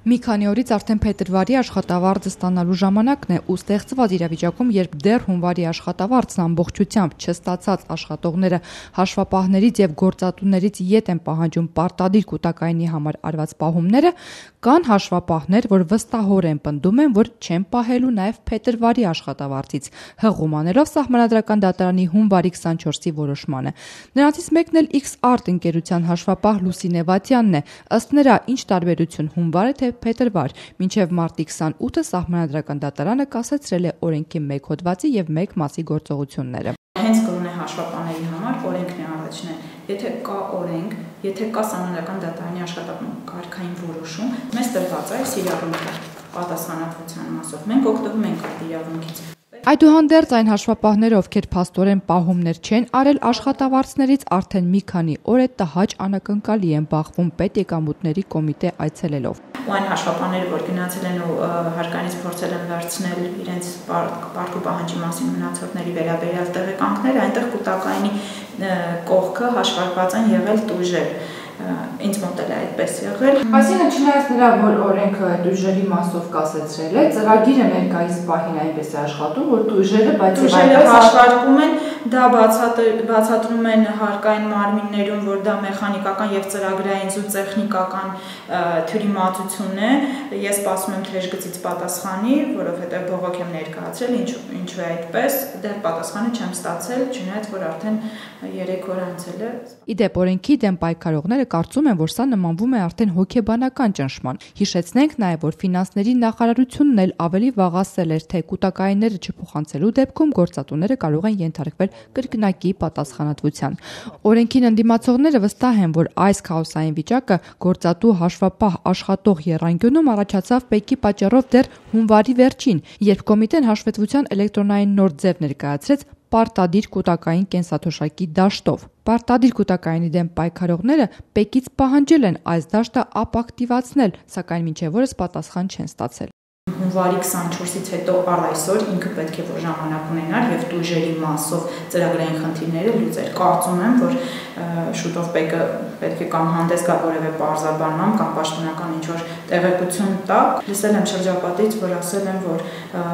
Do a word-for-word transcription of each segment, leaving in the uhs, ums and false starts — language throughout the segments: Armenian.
Մի քանի օրից արդեն փետրվարի աշխատավարձը ստանալու ժամանակն է ու ստեղծված իրավիճակում, երբ դեռ հունվարի աշխատավարձն ամբողջությամբ չստացած աշխատողները հաշվապահներից եւ գործատուներից ետ են պահանջում պարտադիր կուտակայինի համար արված պահումները, կան հաշվապահներ, որ վստահորեն պնդում են, որ չեն պահելու նաեւ փետրվարի աշխատավարձից, հղում անելով Սահմանադրական դատարանի հունվարի քսանչորսի որոշմանը։ Նրանցից մեկն էլ X-Art ընկերության հաշվապահ Լուսինե Վատյանն է։ Ըստ նրա, ինչ տարբերություն հունվարը թե փետրվար, մինչև մարտի քսանութը Սահմանադրական դատարանը կասեցրել է օրենքի մեկ հոդվածի եւ մեկ մասի գործողությունները։ Հենց կրոն է հաշվապահների համար օրենքն է առաջն է։ Եթե կա օրենք, եթե կա Սահմանադրական դատարանի աշխատակարգային որոշում, մեզ տրված է այս իրավունքը պատասխանատվության մասով։ Մենք օգտվում ենք այդ իրավունքից։ Այդուհանդերձ այն հաշվապահները, ովքեր փաստորեն պահումներ չեն արել աշխատավարձներից, արդեն մի քանի օր է տհաճ անակնկալի են բախվում պետեկամուտների կոմիտե այցելելով։ Ու այն հաշվապահները, որ գնացել են ու հարկանից փորձել են վերցնել իրենց պարտքի պահանջի մասին մնացորդների վերաբերյալ տեղեկանքները, այնտեղ կուտակայինի կողքը հաշվարկված են եղել տույժեր։ Ինձ մոտ էլ է այդպես եղել։ Այսինքն չնայած նրա, որ օրենքը տույժերի մասով կասեցրել է, ծրագիրը ներկայիս պահին այնպես է աշխատում, որ տույժերը, բայց տույժերը հաշվարկում են, դա բացատրում են հարկային մարմիններում, որ դա մեխանիկական եւ ծրագրային ու տեխնիկական թյուրիմացություն է։ Ես սպասում եմ թեժգծից պատասխանի, որովհետեւ բողոք եմ ներկայացրել, ինչու է այդպես, դեռ պատասխանը չեմ ստացել, չնայած որ արդեն երեք օր անցել է։ Իդեպ օրենքի դեմ պայքարողները կարծում են, որ սա նմանվում է արդեն հոգեբանական ճնշման։ Հիշեցնենք նաև, որ ֆինանսների նախարարությունն էլ ավելի վաղ ասել էր, թե կուտակայինները չփոխանցելու դեպքում գործատուները կարող են ենթարկվել կրկնակի պատասխանատվության։ Օրենքին ընդդիմացողները վստահ են, որ այս քաոսային վիճակը գործատու հաշվապահ աշխատող եռանկյունում առաջացավ պեկի պատճառով դեռ հունվարի վերջին, երբ կոմիտեն հաշվետվության էլեկտրոնային նոր ձև ներկայացրեց պարտադիր կուտակային կենսաթոշակի դաշտով։ Պարտադիր կուտակայինի դեմ պայքարողները պեկից պահանջել են այս դաշտը ապակտիվացնել, սակայն մինչև օրս պատասխան չեն ստացել։ Հունվարի քսանչորսից հետո առ այսօր ինքը պետք է որ ժամանակ ունենար եւ տույժերի մասով ծրագրային խնդիրները լուծեր։ Կարծում եմ, որ շուտով պեկը պետք է կամ հանդես գա որևէ պարզաբանման կամ պաշտոնական ինչ-որ տեղեկություն տա։ Լսել եմ շրջապատից, որ ասել են, որ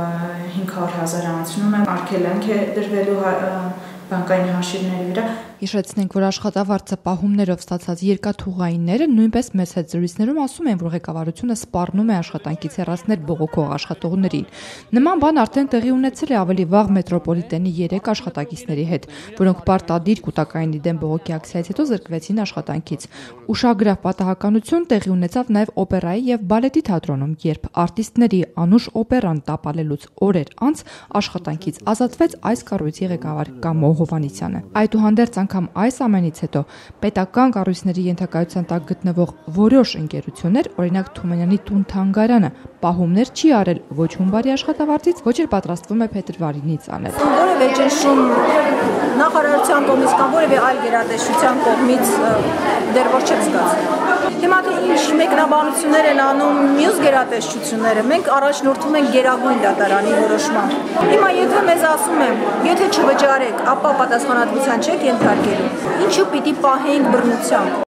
հինգ հարյուր հազար անցնում են, արգելենք է դրվելու բանկային հաշիվների վրա։ Հիշեցնենք, որ աշխատավարձը պահումներով ստացած երկաթուղայինները նույնպես մեծ հետ զրույցներում ասում են, որ ղեկավարությունը սպառնում է աշխատանքից հեռացնել բողոքող աշխատողներին։ Նման բան արդեն տեղի ունեցել է ավելի վաղ մետրոպոլիտենի երեք աշխատակիցների հետ, որոնք պարտադիր կուտակայինի դեմ բողոքի ակցիայից հետո զրկվեցին աշխատանքից։ Ուշագրավ պատահականություն տեղի ունեցավ նաև օպերայի եւ բալետի թատրոնում, երբ արտիստների անուշ օպերան տապալելուց օրեր անց աշխատանքից ազատվեց այս կառույցի ղեկավար Կամո Հովհաննիսյանը։ Այդուհանդերձ անգամ այս ամենից հետո պետական կառույցների ենթակայության տակ գտնվող որոշ ընկերություններ, օրինակ Թումանյանի տուն-թանգարանը, պահումներ չի արել ոչ հունվարի աշխատավարձից, ոչ էլ պատրաստվում է փետրվարինից անել։ Որևէ ճնշում նախարարության կողմից կամ որևէ այլ գերատեսչության կողմից դեռ որ չեմ զգացել։ Հիմա թե ինչ մեկնաբանություններ են անում մյուս գերատեսչությունները, մենք առաջնորդվում ենք Գերագույն դատարանի որոշմամբ։ Հիմա եթե մեզ ասում են, եթե չվճարեք, ապա պատասխանատվության չեք ենթարկելու, ինչու պիտի պահենք բռնությամբ։